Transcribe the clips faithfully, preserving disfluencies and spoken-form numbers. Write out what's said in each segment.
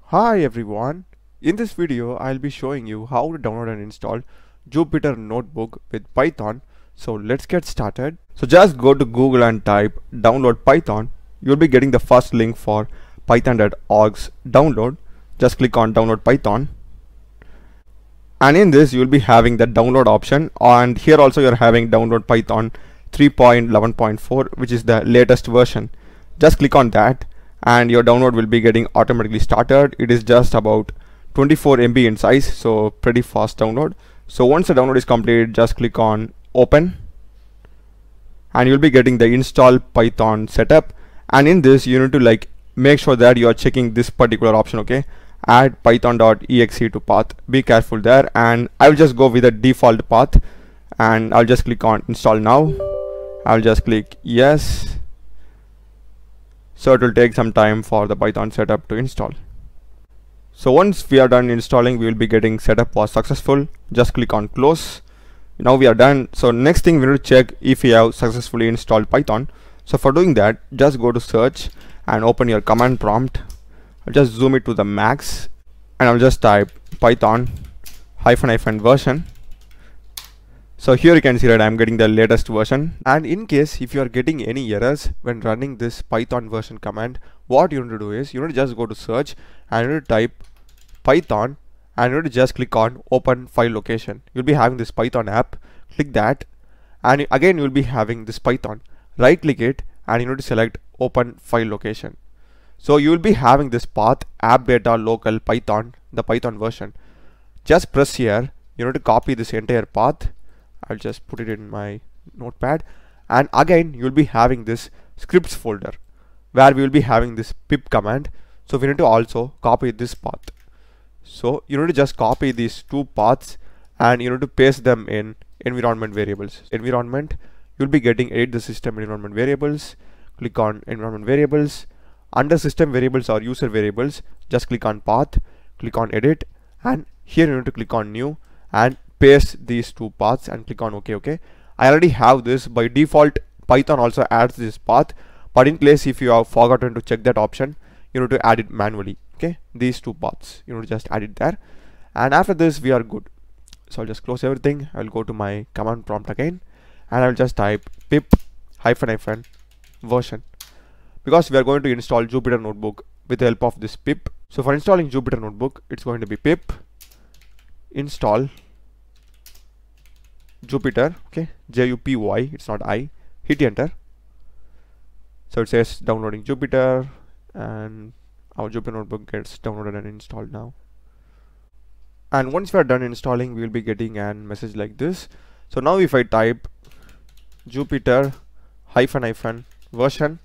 Hi everyone, in this video I'll be showing you how to download and install Jupyter Notebook with Python. So let's get started. So just go to Google and type download Python. You'll be getting the first link for python dot org's download. Just click on download Python. And in this you'll be having the download option, and here also you're having download Python three point eleven point four, which is the latest version. Just click on that and your download will be getting automatically started. It is just about twenty-four M B in size, so pretty fast download. So once the download is completed, just click on open and you'll be getting the install Python setup. And in this you need to like make sure that you are checking this particular option, okay? Add python dot E X E to path. Be careful there, and I will just go with the default path and I'll just click on install now. I'll just click yes. So it will take some time for the Python setup to install. So once we are done installing, we will be getting setup was successful. Just click on close. Now we are done. So next thing we need to check if we have successfully installed Python. So for doing that, just go to search and open your command prompt. I'll just zoom it to the max and I'll just type python hyphen hyphen version. So here you can see that I'm getting the latest version. And in case if you are getting any errors when running this Python version command, what you need to do is you need to just go to search and you need to type Python and you need to just click on open file location. You'll be having this Python app. Click that and again you'll be having this Python. Right click it and you need to select open file location. So you will be having this path app data local Python, the Python version. Just press here. You need to copy this entire path. I'll just put it in my notepad, and again you'll be having this scripts folder where we will be having this pip command. So we need to also copy this path. So you need to just copy these two paths and you need to paste them in environment variables. Environment, you'll be getting edit the system environment variables. Click on environment variables. Under system variables or user variables, just click on path, click on edit, and here you need to click on new and paste these two paths and click on OK. Okay, I already have this. By default, Python also adds this path, but in case if you have forgotten to check that option, you need to add it manually. Okay, these two paths, you need to just add it there, and after this we are good. So I'll just close everything. I'll go to my command prompt again and I'll just type pip hyphen hyphen version, because we are going to install Jupyter Notebook with the help of this pip. So for installing Jupyter Notebook, it's going to be pip install Jupyter, okay, J U P Y, it's not I. Hit enter. So it says downloading Jupyter, and our Jupyter Notebook gets downloaded and installed now. And once we are done installing, we will be getting a message like this. So now if I type Jupyter hyphen hyphen version,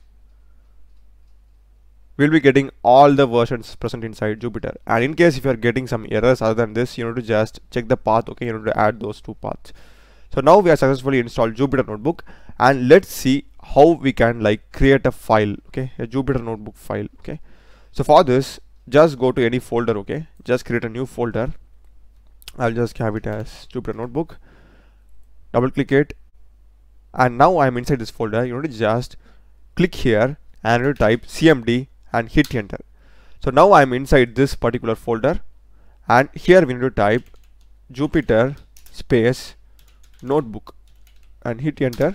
we'll be getting all the versions present inside Jupyter. And in case if you are getting some errors other than this, you need to just check the path. Okay, you need to add those two paths. So now we are successfully installed Jupyter Notebook, and let's see how we can like create a file, okay, a Jupyter Notebook file. Okay, so for this, just go to any folder. Okay, just create a new folder. I'll just have it as Jupyter Notebook. Double click it, and now I'm inside this folder. You need to just click here and you type C M D and hit enter. So now I'm inside this particular folder, and here we need to type Jupyter space notebook and hit enter.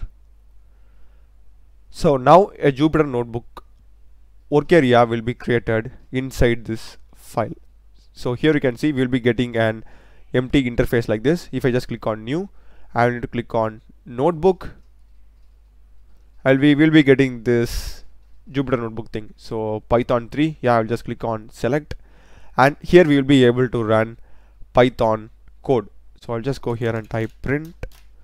So now a Jupyter Notebook work area will be created inside this file. So here you can see we'll be getting an empty interface like this. If I just click on new, I will need to click on notebook. I'll be will be getting this Jupyter Notebook thing. So Python three, yeah, I'll just click on select, and here we will be able to run Python code. So I'll just go here and type print,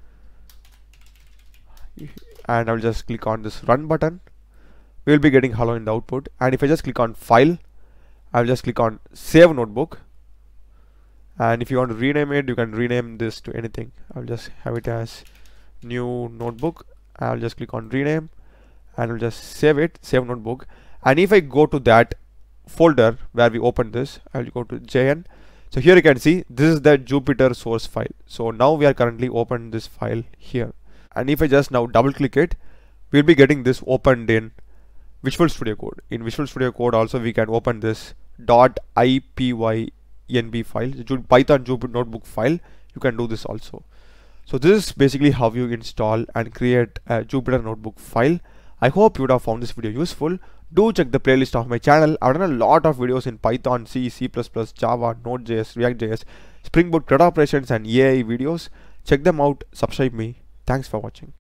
and I'll just click on this run button. We will be getting hello in the output, and if I just click on file, I'll just click on save notebook, and if you want to rename it, you can rename this to anything. I'll just have it as new notebook. I'll just click on rename and I'll just save it, save notebook. And if I go to that folder where we opened this, I'll go to J N. So here you can see this is the Jupyter source file. So now we are currently opened this file here, and if I just now double click it, we'll be getting this opened in Visual Studio Code. In Visual Studio Code also we can open this .ipynb file, Ju- Python Jupyter Notebook file. You can do this also. So this is basically how you install and create a Jupyter Notebook file. I hope you would have found this video useful. Do check the playlist of my channel. I've done a lot of videos in Python, C, C plus plus, Java, Node.js, React.js, Spring Boot, CRUD operations and A I videos. Check them out. Subscribe me. Thanks for watching.